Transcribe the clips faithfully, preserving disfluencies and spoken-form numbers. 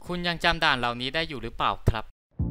คุณยังจำด่านเหล่านี้ได้อยู่หรือเปล่าครับ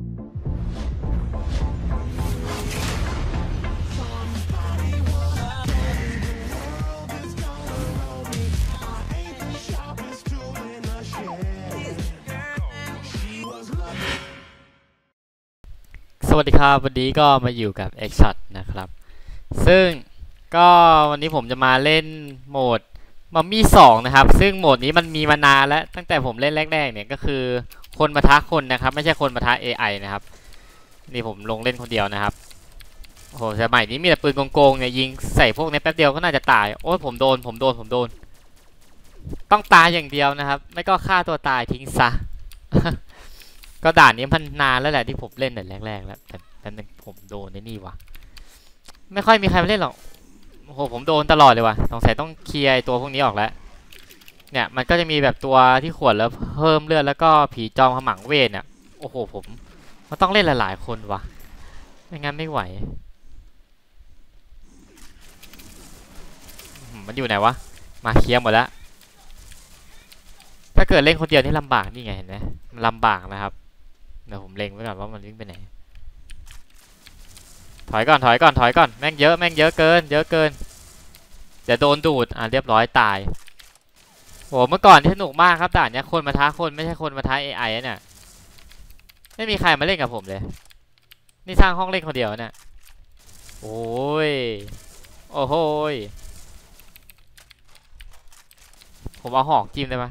สวัสดีครับวันนี้ก็มาอยู่กับ X-Shot นะครับซึ่งก็วันนี้ผมจะมาเล่นโหมดมัมมี่สองนะครับซึ่งโหมดนี้มันมีมานานแล้วตั้งแต่ผมเล่นแรกๆเนี่ยก็คือคนปะทะคนนะครับไม่ใช่คนปะทะ เอ ไอ นะครับนี่ผมลงเล่นคนเดียวนะครับโอ้โหสมัยนี้มีแต่ปืนโกงๆเนี่ยยิงใส่พวกนี้แป๊บเดียวก็น่าจะตายโอ้ยผมโดนผมโดนผมโดนต้องตายอย่างเดียวนะครับไม่ก็ฆ่าตัวตายทิ้งซะ ก็ด่านนี้มันนานแล้วแหละที่ผมเล่นแต่แรกๆแล้วแต่แต่ผมโดนในนี่วะไม่ค่อยมีใครมาเล่นหรอกโอ้โหผมโดนตลอดเลยว่ะสงสัยต้องเคลียร์ตัวพวกนี้ออกแล้วเนี่ยมันก็จะมีแบบตัวที่ขวดแล้วเพิ่มเลือดแล้วก็ผีจอมขมังเวทเนี่ยโอ้โหผมมันต้องเล่นหลายๆคนวะไม่งั้นไม่ไหวมันอยู่ไหนวะมาเคลียร์หมดแล้วถ้าเกิดเล่นคนเดียวนี่ลำบากนี่ไงเห็นไหมมันลำบากนะครับเดี๋ยวผมเล็งไว้ก่อนว่ามันวิ่งไปไหนถอยก่อนถอยก่อนถอยก่อนแม่งเยอะแม่งเยอะเกินเยอะเกินเดี๋ยวโดนดูดอ่ะเรียบร้อยตายโหเมื่อก่อนที่สนุกมากครับด่านเนี้ยคนมาท้าคนไม่ใช่คนมาท้า เอ ไอ เนี่ยไม่มีใครมาเล่นกับผมเลยนี่สร้างห้องเล่นคนเดียวเนี่ยโอ้ยโอ้โหผมเอาหอกจิ้มได้ปะ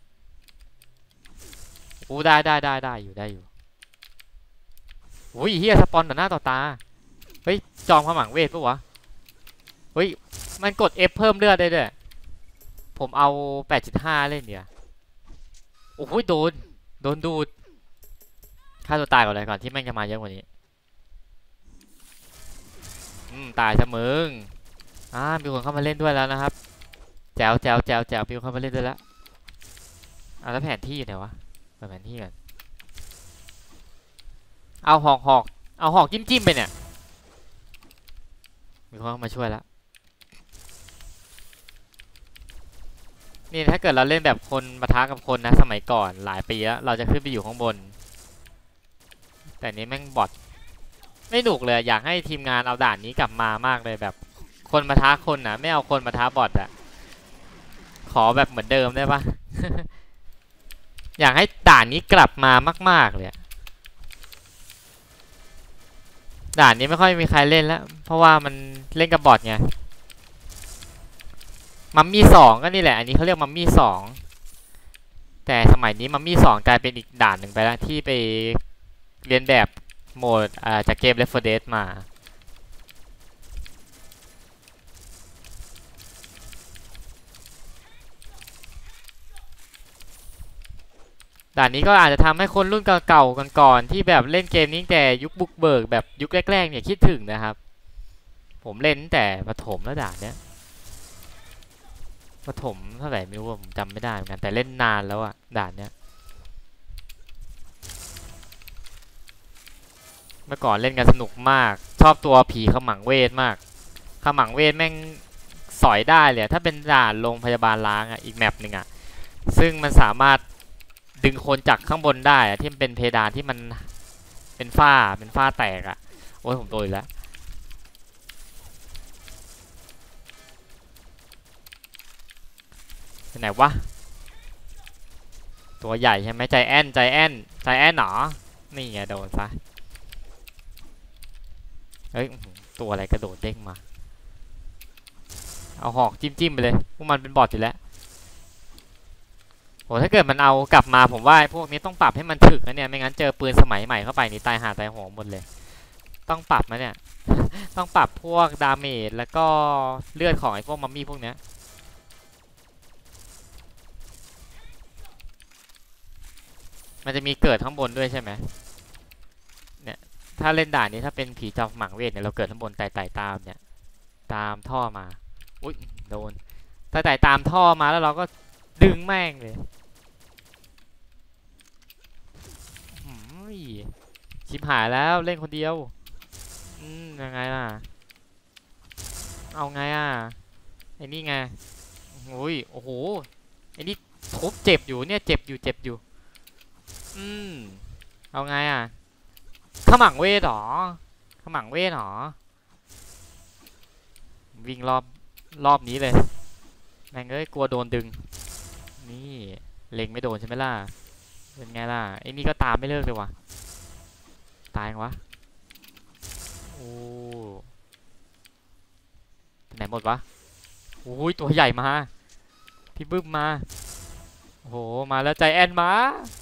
อู้ได้ได้ได้ได้อยู่ได้อยู่โอ้ยเฮียสปอนต่อหน้าต่อตาเฮ้ยจอมขมังเวทปะวะเฮ้ยมันกด F เพิ่มเลือดได้ด้วยผมเอา แปดจุดห้า เล่นเนี่ยโอ้โหโดนโดนดูดฆ่าตัวตายก่อนเลยก่อนที่แม่งจะมาเยอะกว่านี้อืมตายซะมึงอ่ามีคนเข้ามาเล่นด้วยแล้วนะครับแจวแจวแจวแจวมีคนเข้ามาเล่นด้วยแล้วอ่ะแล้วแผนที่อยู่ไหนวะเปิดแผนที่กันเอาหอกหอกเอาหอกจิ้มจิ้มไปเนี่ยมีคนเข้ามาช่วยแล้วนี่ถ้าเกิดเราเล่นแบบคนปะทะกับคนนะสมัยก่อนหลายปีแล้วเราจะขึ้นไปอยู่ข้างบนแต่นี้แม่งบอทไม่หนุกเลยอยากให้ทีมงานเอาด่านนี้กลับมามากเลยแบบคนปะทะคนนะไม่เอาคนปะทะบอทอะขอแบบเหมือนเดิมได้ปะ อยากให้ด่านนี้กลับมามากๆเลยด่านนี้ไม่ค่อยมีใครเล่นแล้วเพราะว่ามันเล่นกับบอทไงมัมมี่สองก็นี่แหละอันนี้เขาเรียกมัมมี่สองแต่สมัยนี้มัมมี่สองกลายเป็นอีกด่านหนึ่งไปแล้วที่ไปเรียนแบบโหมดจากเกม Left โฟร์ Dead มาด่านนี้ก็อาจจะทำให้คนรุ่นเก่าๆก่อนๆที่แบบเล่นเกมนี้แต่ยุคบุกเบิกแบบยุคแรกๆเนี่ยคิดถึงนะครับผมเล่นแต่ประถมแล้วด่านเนี้ยประถมเท่าไหร่ไม่รู้ผมจำไม่ได้เหมือนกันแต่เล่นนานแล้วอะด่านเนี้ยเมื่อก่อนเล่นกันสนุกมากชอบตัวผีขมังเวทมากขมังเวทแม่งสอยได้เลยถ้าเป็นด่านโรงพยาบาลล้างอะอีกแมปหนึ่งอะซึ่งมันสามารถดึงคนจากข้างบนได้อะที่มันเป็นเพดานที่มันเป็นฝ้าเป็นฝ้าแตกอะโอ้ยผมโดนอีกแล้วไหนวะตัวใหญ่ใช่ไหมใจแอนใจแอนใจแอนหนอนี่ไงโดนซะเฮ้ยตัวอะไรกระโดดเด้งมาเอาหอกจิ้มจิ้มไปเลยพวกมันเป็นบอทอยู่แล้วโหถ้าเกิดมันเอากลับมาผมว่าพวกนี้ต้องปรับให้มันถึกนะเนี่ยไม่งั้นเจอปืนสมัยใหม่เข้าไปนี่ตายหาตายโหงหมดเลยต้องปรับนะเนี่ย ต้องปรับพวกดาเมจแล้วก็เลือดของไอ้พวกมัมมี่พวกเนี้ยมันจะมีเกิดข้างบนด้วยใช่ไหมเนี่ยถ้าเล่นด่านนี้ถ้าเป็นผีจอมหมังเวทเนี่ยเราเกิดข้างบนไต่ไต่ตามเนี่ยตามท่อมาอุ้ยโดนไต่ไต่ตามท่อมาแล้วเราก็ดึงแม่งเลยชิบหายแล้วเล่นคนเดียวอืมยังไงล่ะเอาไงอ่ะไอ้นี่ไงโอ้ยโอ้โหไอ้นี่ทุบเจ็บอยู่เนี่ยเจ็บอยู่เจ็บอยู่อืมเอาไงอ่ะขมังเวทหรอขมังเวทหรอวิ่งรอบรอบนี้เลยแม่งเอ้ยกลัวโดนดึงนี่เล็งไม่โดนใช่ไหมล่ะเป็นไงล่ะไอ้นี่ก็ตามไม่เลิกเลยวะตายยังวะโอ้ไหนหมดวะโอ้ยตัวใหญ่มาพี่บึ้มมาโอ้โหมาแล้วใจแอนมา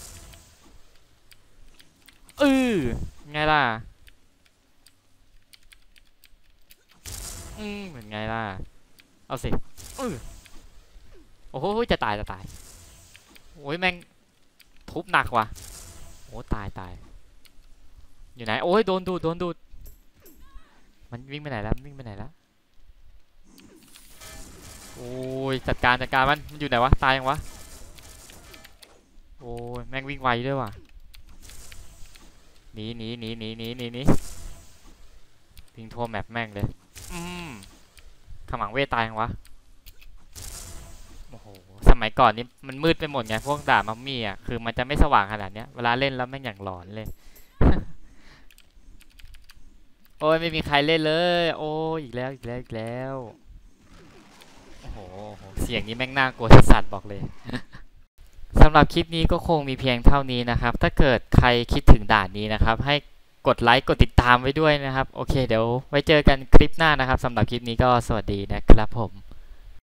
เออไงล่ะอืมเป็นไงล่ะเอาสิเออโอ้โหจะตายจะตายโอ้ยแม่งทุบหนักว่ะโอ้ตายตายอยู่ไหนโอ้ยโดนดูดโดนดูดมันวิ่งไปไหนแล้ววิ่งไปไหนแล้วโอ้ยจัดการจัดการมันมันอยู่ไหนวะตายยังวะโอ้ยแม่งวิ่งไวด้วยว่ะหนีหนีหนีหนีหนีหนีหนีวิ่งทั่วแมปแม่งเลยอืมขมังเวทตายยังวะโอ้โหสมัยก่อนนี้มันมืดไปหมดไงพวกด่ามัมมี่อ่ะคือมันจะไม่สว่างขนาดเนี้ยเวลาเล่นแล้วแม่งอย่างหลอนเลย โอ้ยไม่มีใครเล่นเลยโอ้ยอีกแล้วอีกแล้วอีกแล้วโอ้โหเสียงนี้แม่งน่ากลัวสัสๆบอกเลย สำหรับคลิปนี้ก็คงมีเพียงเท่านี้นะครับถ้าเกิดใครคิดถึงด่านนี้นะครับให้กดไลค์กดติดตามไว้ด้วยนะครับโอเคเดี๋ยวไว้เจอกันคลิปหน้านะครับสำหรับคลิปนี้ก็สวัสดีนะครับผม